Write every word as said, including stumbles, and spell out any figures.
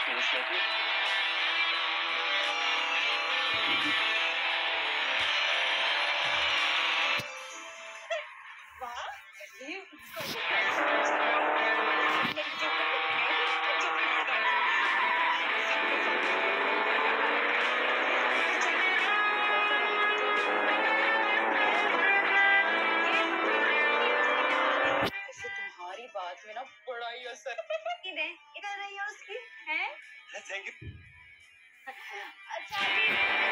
Fees लगी। वाह, ये तुम्हारी बात में ना बड़ा ही असर इधर इधर रही है उसकी है। Thank you. अच्छा